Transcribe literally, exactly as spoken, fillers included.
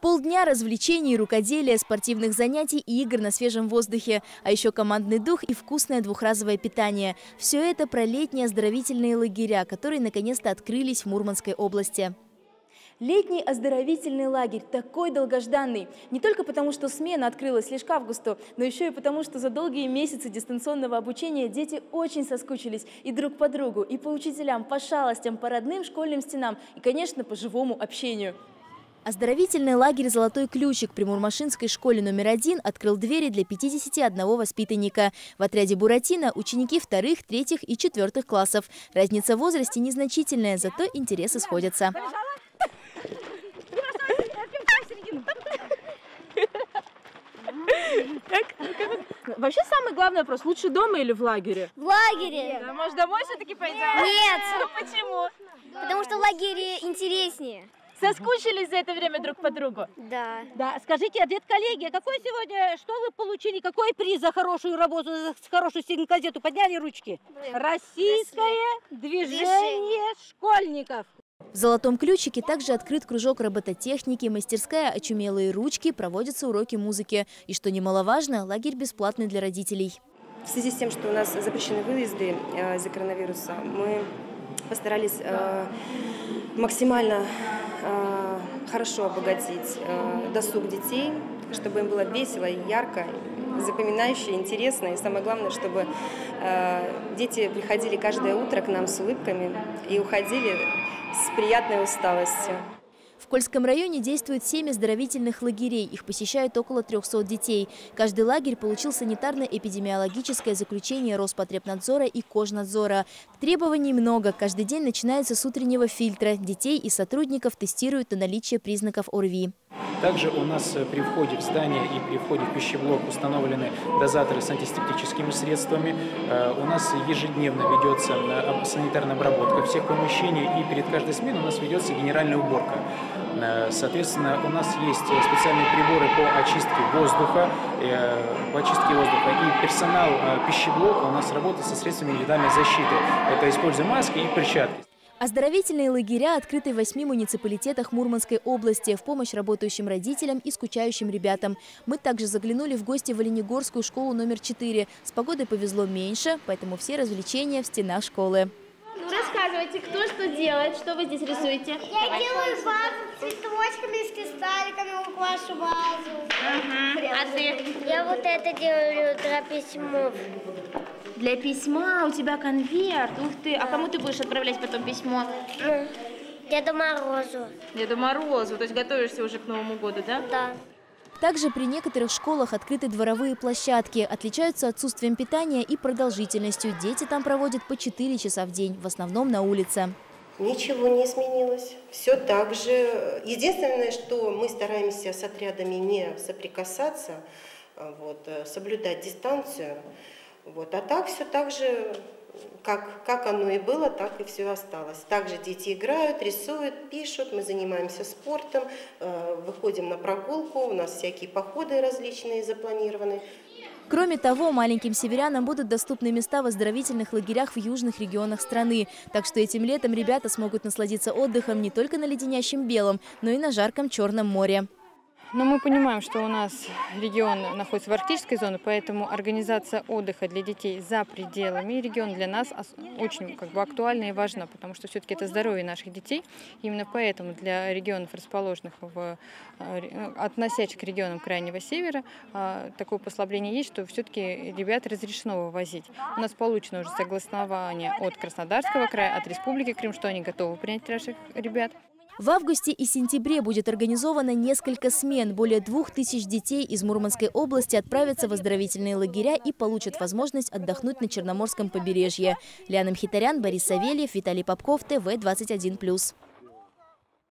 Полдня развлечений, рукоделия, спортивных занятий и игр на свежем воздухе. А еще командный дух и вкусное двухразовое питание. Все это про летние оздоровительные лагеря, которые наконец-то открылись в Мурманской области. Летний оздоровительный лагерь такой долгожданный. Не только потому, что смена открылась лишь к августу, но еще и потому, что за долгие месяцы дистанционного обучения дети очень соскучились и друг по другу, и по учителям, по шалостям, по родным школьным стенам и, конечно, по живому общению. Оздоровительный лагерь «Золотой ключик» при Мурмашинской школе номер один открыл двери для пятидесяти одного воспитанника. В отряде «Буратино» ученики вторых, третьих и четвертых классов. Разница в возрасте незначительная, зато интересы сходятся. Вообще самый главный вопрос: лучше дома или в лагере? В лагере. Да, может, домой все-таки пойдем? Нет. Ну почему? Потому что в лагере интереснее. Соскучились за это время друг по другу? Да. Да, скажите, ответ коллеги, а какой сегодня, что вы получили, какой приз за хорошую работу, за хорошую стенгазету? Подняли ручки? Российское движение школьников. В «Золотом ключике» также открыт кружок робототехники, мастерская «Очумелые ручки», проводятся уроки музыки. И, что немаловажно, лагерь бесплатный для родителей. В связи с тем, что у нас запрещены выезды из-за коронавируса, мы постарались э, максимально э, хорошо обогатить э, досуг детей, чтобы им было весело и ярко, запоминающе, интересно. И самое главное, чтобы э, дети приходили каждое утро к нам с улыбками и уходили с приятной усталостью. В Кольском районе действует семь оздоровительных лагерей. Их посещают около трёхсот детей. Каждый лагерь получил санитарно-эпидемиологическое заключение Роспотребнадзора и Кожнадзора. Требований много. Каждый день начинается с утреннего фильтра. Детей и сотрудников тестируют на наличие признаков ОРВИ. Также у нас при входе в здание и при входе в пищеблок установлены дозаторы с антисептическими средствами. У нас ежедневно ведется санитарная обработка всех помещений, и перед каждой сменой у нас ведется генеральная уборка. Соответственно, у нас есть специальные приборы по очистке воздуха, по очистке воздуха, и персонал пищеблока у нас работает со средствами индивидуальной защиты. Это используя маски и перчатки. Оздоровительные лагеря открыты в восьми муниципалитетах Мурманской области в помощь работающим родителям и скучающим ребятам. Мы также заглянули в гости в Оленегорскую школу номер четыре. С погодой повезло меньше, поэтому все развлечения в стенах школы. Рассказывайте, кто что делает, что вы здесь рисуете? Я Давай. делаю вазу с цветочками, с кристалликами, украшу вазу. Ага. А ты? Я вот это делаю для письмов. Для письма у тебя конверт. Ух ты. А кому ты будешь отправлять потом письмо? Деду Морозу. Деду Морозу. То есть готовишься уже к Новому году, да? Да. Также при некоторых школах открыты дворовые площадки. Отличаются отсутствием питания и продолжительностью. Дети там проводят по четыре часа в день, в основном на улице. Ничего не изменилось. Все так же. Единственное, что мы стараемся с отрядами не соприкасаться, вот, соблюдать дистанцию. Вот. А так все так же, как, как оно и было, так и все осталось. Также дети играют, рисуют, пишут, мы занимаемся спортом, э, выходим на прогулку, у нас всякие походы различные запланированы. Кроме того, маленьким северянам будут доступны места в оздоровительных лагерях в южных регионах страны. Так что этим летом ребята смогут насладиться отдыхом не только на леденящем белом, но и на жарком Черном море. Но мы понимаем, что у нас регион находится в арктической зоне, поэтому организация отдыха для детей за пределами региона для нас очень как бы актуальна и важна, потому что все-таки это здоровье наших детей. Именно поэтому для регионов, расположенных в, относящих к регионам Крайнего Севера, такое послабление есть, что все-таки ребят разрешено вывозить. У нас получено уже согласование от Краснодарского края, от Республики Крым, что они готовы принять наших ребят. В августе и сентябре будет организовано несколько смен. Более двух тысяч детей из Мурманской области отправятся в оздоровительные лагеря и получат возможность отдохнуть на Черноморском побережье. Лиана Мхитарян, Борис Савельев, Виталий Попков, ТВ двадцать один плюс.